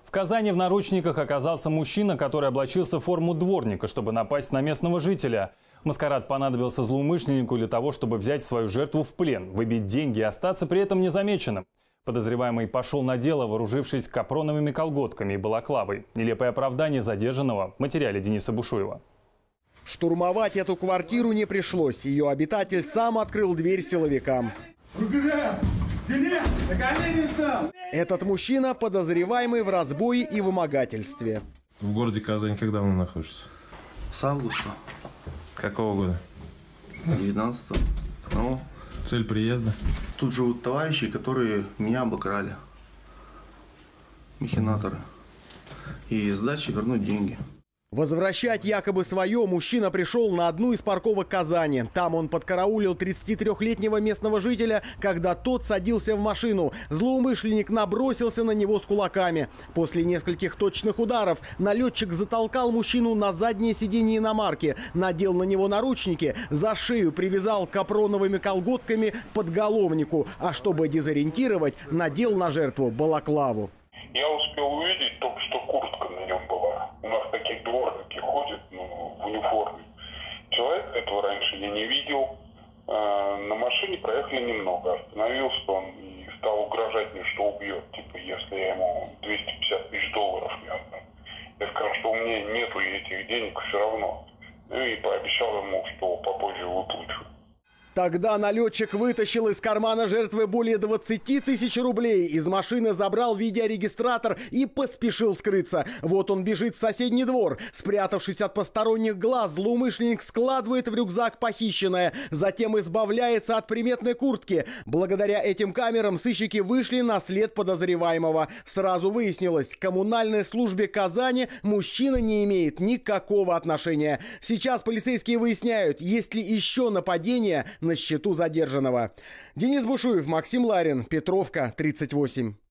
В Казани в наручниках оказался мужчина, который облачился в форму дворника, чтобы напасть на местного жителя. Маскарад понадобился злоумышленнику для того, чтобы взять свою жертву в плен, выбить деньги и остаться при этом незамеченным. Подозреваемый пошел на дело, вооружившись капроновыми колготками и балаклавой. Нелепое оправдание задержанного в материале Дениса Бушуева. Штурмовать эту квартиру не пришлось. Ее обитатель сам открыл дверь силовикам. Этот мужчина подозреваемый в разбое и вымогательстве. В городе Казань когда он находится? С августа. Какого года? 19-го. Ну, цель приезда? тут живут товарищи, которые меня обокрали. Махинаторы. И сдачи вернуть деньги. Возвращать якобы свое мужчина пришел на одну из парковок Казани. Там он подкараулил 33-летнего местного жителя, когда тот садился в машину. Злоумышленник набросился на него с кулаками. После нескольких точных ударов налетчик затолкал мужчину на заднее сиденье иномарки, надел на него наручники, за шею привязал капроновыми колготками к подголовнику, а чтобы дезориентировать, надел на жертву балаклаву. Я успел увидеть только, что куртка на нем была. У нас такие дворники ходят, в униформе. Человека этого раньше я не видел. На машине проехали немного. Остановился он и стал угрожать мне, что убьет. Типа, если я ему 250 тысяч долларов не отдам. Я сказал, что у меня нету этих денег все равно. Ну и пообещал ему, что попозже выплачу. Тогда налетчик вытащил из кармана жертвы более 20 тысяч рублей. Из машины забрал видеорегистратор и поспешил скрыться. Вот он бежит в соседний двор. Спрятавшись от посторонних глаз, злоумышленник складывает в рюкзак похищенное. Затем избавляется от приметной куртки. Благодаря этим камерам сыщики вышли на след подозреваемого. Сразу выяснилось, к коммунальной службе Казани мужчина не имеет никакого отношения. Сейчас полицейские выясняют, есть ли еще нападения на счету задержанного. Денис Бушуев, Максим Ларин, Петровка, 38.